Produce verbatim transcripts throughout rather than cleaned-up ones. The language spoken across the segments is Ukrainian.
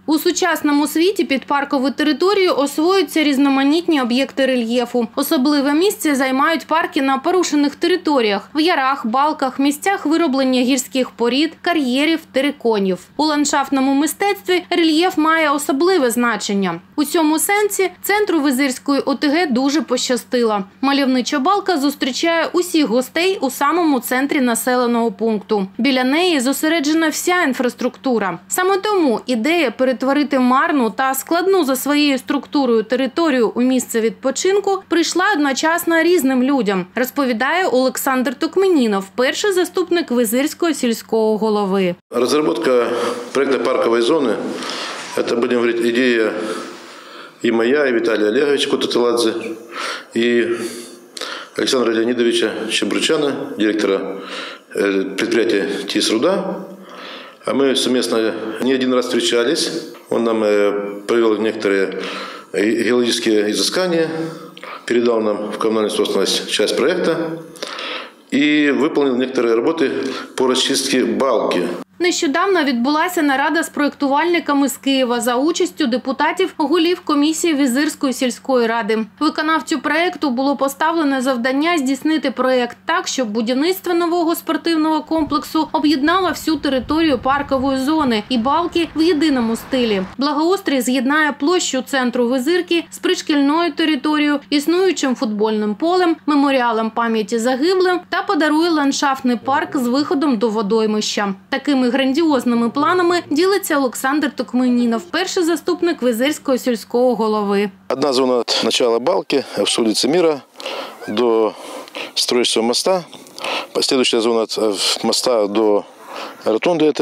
У сучасному світі під паркову територію освоюються різноманітні об'єкти рельєфу. Особливе місце займають парки на порушених територіях – в ярах, балках, місцях вироблення гірських порід, кар'єрів, териконів. У ландшафтному мистецтві рельєф має особливе значення. У цьому сенсі центру Визирської ОТГ дуже пощастило. Мальовнича балка зустрічає усіх гостей у самому центрі населеного пункту. Біля неї зосереджена вся інфраструктура. Саме тому ідея перетворити марну та складну за своєю структурою територію у місце відпочинку прийшла одночасно різним людям, розповідає Олександр Токменінов, перший заступник Визирського сільського голови. Розробка проєкту паркової зони – це, будемо говорити, ідея и моя, и Виталия Олеговича Кутателадзе, и Александра Леонидовича Чебручана, директора предприятия ТИС-Руда. А мы совместно не один раз встречались. Он нам провел некоторые геологические изыскания, передал нам в коммунальную собственность часть проекта и выполнил некоторые работы по расчистке балки. Нещодавно відбулася нарада з проєктувальниками з Києва за участю депутатів голів комісії Визирської сільської ради. Виконавцю проєкту було поставлене завдання здійснити проєкт так, щоб будівництво нового спортивного комплексу об'єднало всю територію паркової зони і балки в єдиному стилі. Благоустрій з'єднає площу центру Визирки з пришкільною територією, існуючим футбольним полем, меморіалом пам'яті загиблим та подарує ландшафтний парк з виходом до водоймища. Такими грандіозними планами ділиться Олександр Токменінов, перший заступник Визирського сільського голови. Одна зона від початку балки, з вулиці Міра до строїчного моста. Слідуюча зона від моста до ротонди.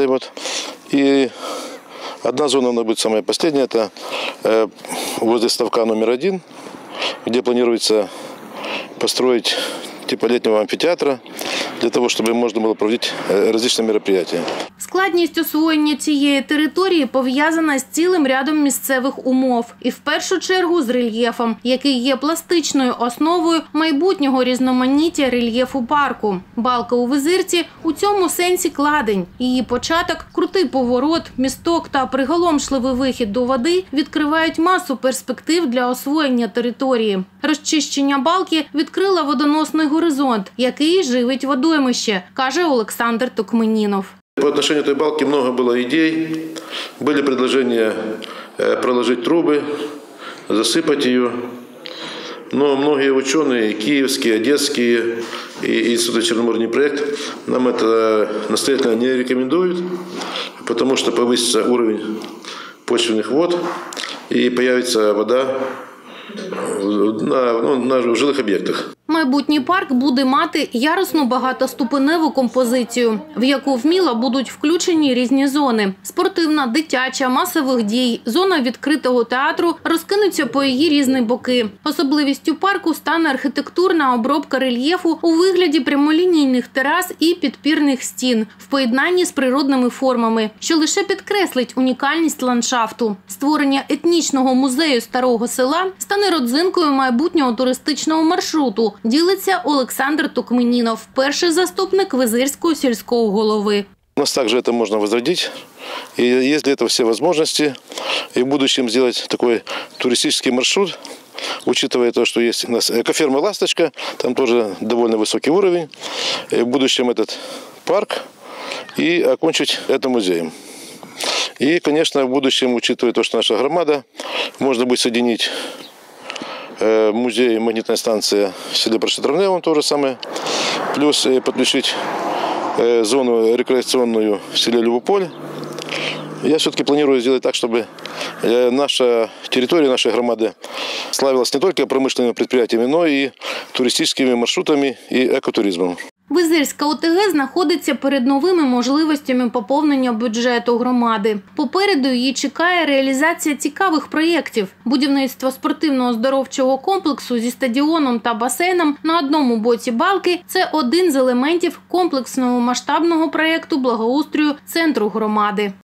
І одна зона, вона буде саме остання, це возле ставка номер один, де планується построїти типа літнього амфітеатру, для того, щоб можна було проводити різні мероприятия. Складність освоєння цієї території пов'язана з цілим рядом місцевих умов. І в першу чергу з рельєфом, який є пластичною основою майбутнього різноманіття рельєфу парку. Балка у Визирці у цьому сенсі кладень. Її початок, крутий поворот, місток та приголомшливий вихід до води відкривають масу перспектив для освоєння території. Розчищення балки відкрила водоносний горизонт, який живить водоймище, каже Олександр Токменінов. По отношению этой балки много было идей. Были предложения проложить трубы, засыпать ее. Но многие ученые, киевские, одесские и Институт Черноморный проект, нам это настоятельно не рекомендуют, потому что повысится уровень почвенных вод и появится вода на, ну, на жилых объектах. Майбутній парк буде мати ярусну багатоступеневу композицію, в яку вміло будуть включені різні зони – спортивна, дитяча, масових дій, зона відкритого театру розкинуться по її різні боки. Особливістю парку стане архітектурна обробка рельєфу у вигляді прямолінійних терас і підпірних стін в поєднанні з природними формами, що лише підкреслить унікальність ландшафту. Створення етнічного музею старого села стане родзинкою майбутнього туристичного маршруту, ділиться Олександр Токменінов, перший заступник Визирського сільського голови. У нас также это можно возродить, и есть для этого все возможности. И в будущем сделать такой туристический маршрут, учитывая то, что есть у нас экоферма «Ласточка», там тоже довольно высокий уровень. И в будущем этот парк и окончить это музеем. И, конечно, в будущем, учитывая то, что наша громада, можно будет соединить музей, магнитная станция в селе Прошетровневом, то же самое, плюс подключить зону рекреационную в селе Любополь. Я все-таки планирую сделать так, чтобы наша территория, наша громада славилась не только промышленными предприятиями, но и туристическими маршрутами и экотуризмом. Визирська ОТГ знаходиться перед новими можливостями поповнення бюджету громади. Попереду її чекає реалізація цікавих проєктів. Будівництво спортивно-оздоровчого комплексу зі стадіоном та басейном на одному боці балки – це один з елементів комплексного масштабного проєкту благоустрою центру громади.